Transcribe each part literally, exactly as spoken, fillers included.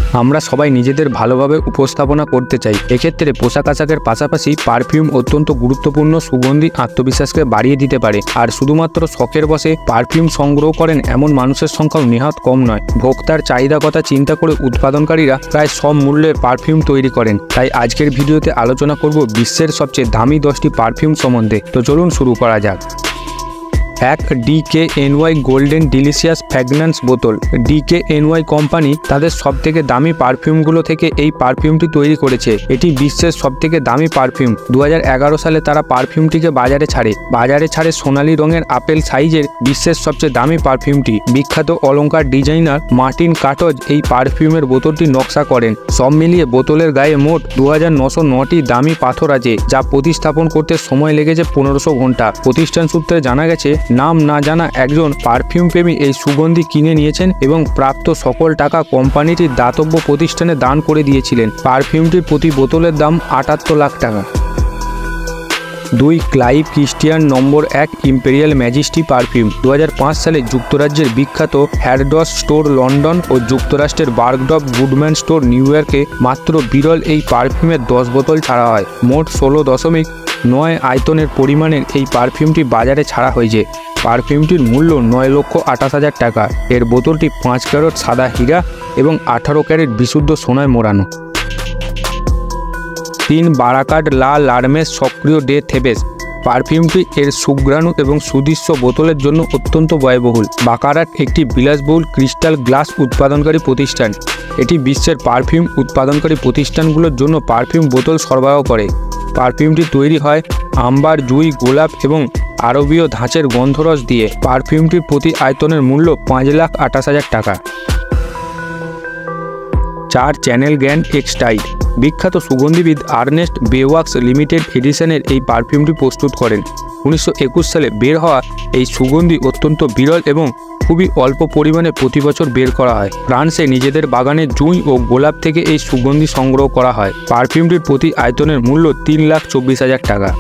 আমরা সবাই নিজেদের ভালোভাবে উপস্থাপনা করতে চাই। এক্ষেত্রে পোশাক আশাকের পাশাপাশি পারফিউম অত্যন্ত গুরুত্বপূর্ণ, সুগন্ধি আত্মবিশ্বাসকে বাড়িয়ে দিতে পারে। আর শুধুমাত্র শখের বশে পারফিউম সংগ্রহ করেন এমন মানুষের সংখ্যাও নেহাত কম নয়। ভোক্তার চাহিদা কথা চিন্তা করে উৎপাদনকারীরা প্রায় সব মূল্যের পারফিউম তৈরি করেন। তাই আজকের ভিডিওতে আলোচনা করব বিশ্বের সবচেয়ে দামি দশটি পারফিউম সম্বন্ধে। তো চলুন শুরু করা যাক। এক ডিকেএনওয়াই গোল্ডেন ডিলিশিয়াস ফ্র্যাগন্যান্স বোতল। ডিকেএনওয়াই কোম্পানি তাদের সবথেকে দামি পারফিউমগুলো থেকে এই পারফিউমটি তৈরি করেছে। এটি বিশ্বের সবথেকে দামি পারফিউম। দু হাজার এগারো সালে তারা পারফিউমটিকে বাজারে ছাড়ে বাজারে ছাড়ে সোনালী রঙের আপেল সাইজের বিশ্বের সবচেয়ে দামি পারফিউমটি। বিখ্যাত অলংকার ডিজাইনার মার্টিন কাটজ এই পারফিউমের বোতলটি নকশা করেন। সব মিলিয়ে বোতলের গায়ে মোট দু হাজার নশো নটি দামি পাথর আছে, যা প্রতিস্থাপন করতে সময় লেগেছে পনেরোশো ঘন্টা। প্রতিষ্ঠান সূত্রে জানা গেছে, নাম না জানা একজন পারফিউম প্রেমী এই সুগন্ধি কিনে নিয়েছেন এবং প্রাপ্ত সকল টাকা কোম্পানিটির দাতব্য প্রতিষ্ঠানে দান করে দিয়েছিলেন। পারফিউমটির প্রতি বোতলের দাম আটাত্তর লাখ টাকা। দুই ক্লাইভ ক্রিস্টিয়ান নম্বর এক ইম্পেরিয়াল ম্যাজেস্টি পারফিউম। দু হাজার পাঁচ সালে যুক্তরাজ্যের বিখ্যাত হ্যারডস স্টোর লন্ডন ও যুক্তরাষ্ট্রের বার্গডফ গুডম্যান স্টোর নিউ ইয়র্কে মাত্র বিরল এই পারফিউমের দশ বোতল ছাড়া হয়। মোট ষোলো দশমিক নয় আয়তনের পরিমাণের এই পারফিউমটি বাজারে ছাড়া হয়েছে। পারফিউমটির মূল্য নয় লক্ষ আঠাশ হাজার টাকা। এর বোতলটি পাঁচ ক্যারেট সাদা হীরা এবং আঠারো ক্যারেট বিশুদ্ধ সোনায় মোড়ানো। তিন বারাকাট লা লারমেস সক্রিয় ডে থেবেস। পারফিউমটি এর সুঘ্রাণু এবং সুদৃশ্য বোতলের জন্য অত্যন্ত ব্যয়বহুল। বাকারাট একটি বিলাসবহুল ক্রিস্টাল গ্লাস উৎপাদনকারী প্রতিষ্ঠান। এটি বিশ্বের পারফিউম উৎপাদনকারী প্রতিষ্ঠানগুলোর জন্য পারফিউম বোতল সরবরাহ করে। পারফিউমটি তৈরি হয় আম্বার, জুই, গোলাপ এবং আরবীয় ধাঁচের গন্ধরস দিয়ে। পারফিউমটির প্রতি আয়তনের মূল্য পাঁচ লাখ আঠাশ হাজার টাকা। চার চ্যানেল গ্র্যান্ড এক্সটাইড। বিখ্যাত সুগন্ধিবিদ আর্নেস্ট বেওয়াক্স লিমিটেড এডিশনের এই পারফিউমটি প্রস্তুত করেন। উনিশশো একুশ সালে বের হওয়া এই সুগন্ধি অত্যন্ত বিরল এবং খুবই অল্প পরিমাণে প্রতি বছর বের করা হয়। ফ্রান্সে নিজেদের বাগানে জুঁই ও গোলাপ থেকে এই সুগন্ধি সংগ্রহ করা হয়। পারফিউমটির প্রতি আয়তনের মূল্য তিন লাখ চব্বিশ হাজার টাকা।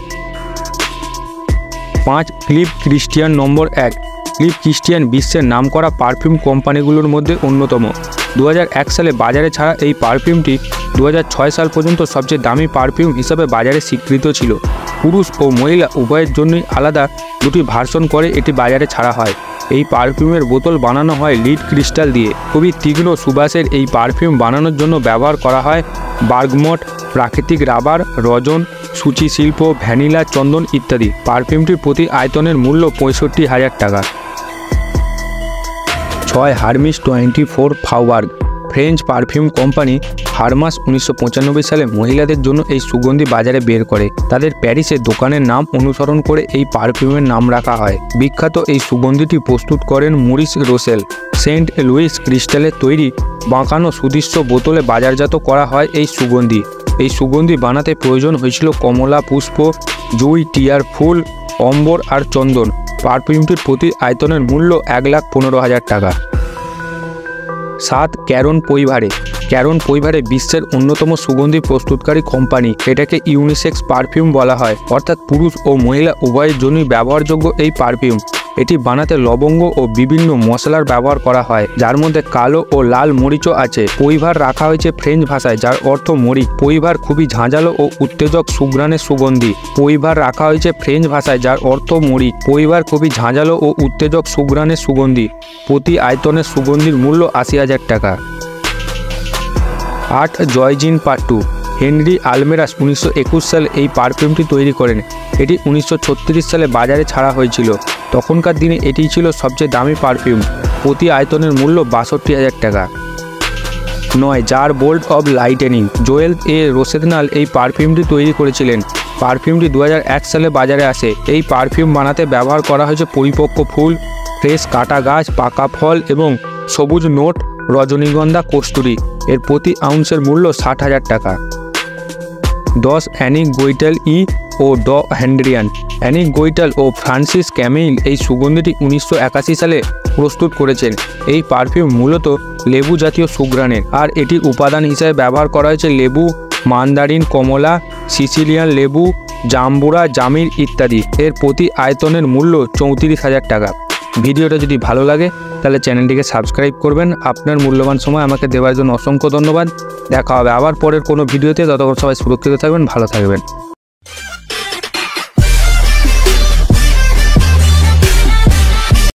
পাঁচ ক্লিভ ক্রিস্টিয়ান নম্বর এক। ক্লিভ ক্রিস্টিয়ান বিশ্বের নামকরা পারফিউম কোম্পানিগুলোর মধ্যে অন্যতম। দু হাজার এক সালে বাজারে ছাড়া এই পারফিউমটি দু হাজার ছয় সাল পর্যন্ত সবচেয়ে দামি পারফিউম হিসাবে বাজারে স্বীকৃত ছিল। পুরুষ ও মহিলা উভয়ের জন্যই আলাদা দুটি ভার্সন করে এটি বাজারে ছাড়া হয়। এই পারফিউমের বোতল বানানো হয় লিড ক্রিস্টাল দিয়ে। খুবই তীক্ষ্ণ সুবাসের এই পারফিউম বানানোর জন্য ব্যবহার করা হয় বার্গমট, প্রাকৃতিক রাবার, রজন, সূচি শিল্প, ভ্যানিলা, চন্দন ইত্যাদি। পারফিউমটির প্রতি আয়তনের মূল্য পঁয়ষট্টি হাজার টাকা। ছয় Hermes twenty four Faubourg. French perfume company Hermes উনিশশো পঁচানব্বই সালে মহিলাদের জন্য এই সুগন্ধি বাজারে বের করে। তাদের প্যারিসের দোকানের নাম অনুসরণ করে এই পারফিউমের নাম রাখা হয়। বিখ্যাত এই সুগন্ধিটি প্রস্তুত করেন মরিস রোসেল। সেন্ট লুইস ক্রিস্টালের তৈরি বাঁকানো সুদৃশ্য বোতলে বাজারজাত করা হয় এই সুগন্ধি। এই সুগন্ধি বানাতে প্রয়োজন হয়েছিল কমলা পুষ্প, জুঁই, টিয়ার ফুল, অম্বর আর চন্দন। পারফিউমটির প্রতি আয়তনের মূল্য এক লাখ পনেরো হাজার টাকা। সাত ক্যারন পৈভারে। ক্যারন পৈভারে বিশ্বের অন্যতম সুগন্ধি প্রস্তুতকারী কোম্পানি। এটাকে ইউনিসেক্স পারফিউম বলা হয়, অর্থাৎ পুরুষ ও মহিলা উভয়ের জন্যই ব্যবহারযোগ্য এই পারফিউম। এটি বানাতে লবঙ্গ ও বিভিন্ন মশলার ব্যবহার করা হয়, যার মধ্যে কালো ও লাল মরিচও আছে। পৈভার রাখা হয়েছে ফ্রেঞ্চ ভাষায়, যার অর্থ মরিচ। পৈভার খুবই ঝাঁঝালো ও উত্তেজক সুঘ্রাণের সুগন্ধি। পৈভার রাখা হয়েছে ফ্রেঞ্চ ভাষায়, যার অর্থ মরিচ। পৈভার খুবই ঝাঁঝালো ও উত্তেজক সুঘ্রাণের সুগন্ধি। প্রতি আয়তনের সুগন্ধির মূল্য আশি হাজার টাকা। আট জয়জিন পাট্টু। হেনরি আলমেরাস উনিশশো একুশ সালে এই পারফিউমটি তৈরি করেন। এটি উনিশশো ছত্রিশ সালে বাজারে ছাড়া হয়েছিল। তখনকার দিনে এটি ছিল সবচেয়ে দামি পারফিউম। প্রতি আয়তনের মূল্য বাষট্টি হাজার টাকা। নয় Jar bolt of lightning. Joel A Rosenthal এই পারফিউমটি তৈরি করেছিলেন। পারফিউমটি দু হাজার এক সালে বাজারে আসে। এই পারফিউম বানাতে ব্যবহার করা হয়েছে পরিপক্ক ফুল, ফ্রেশ কাটা গাছ, পাকা ফল এবং সবুজ নোট, রজনীগন্ধা, কস্তুরী। এর প্রতি আউন্সের মূল্য ষাট হাজার টাকা। দশ অ্যানিক গোইটাল ই ও ড হ্যান্ড্রিয়ান। অ্যানিক গোইটাল ও ফ্রান্সিস ক্যামেইল এই সুগন্ধিটি উনিশশো একাশি সালে প্রস্তুত করেছেন। এই পারফিউম মূলত লেবু জাতীয় সুঘ্রাণের, আর এটির উপাদান হিসেবে ব্যবহার করা হয়েছে লেবু, মান্দারিন, কমলা, সিসিলিয়ান লেবু, জাম্বুরা, জামির ইত্যাদি। এর প্রতি আয়তনের মূল্য চৌত্রিশ হাজার টাকা। ভিডিওটা যদি ভালো লাগে তাহলে চ্যানেলটিকে সাবস্ক্রাইব করবেন। আপনার মূল্যবান সময় আমাকে দেওয়ার জন্য অসংখ্য ধন্যবাদ। দেখা হবে আবার পরের কোনো ভিডিওতে। ততক্ষণ সবাই সুরক্ষিত থাকবেন, ভালো থাকবেন।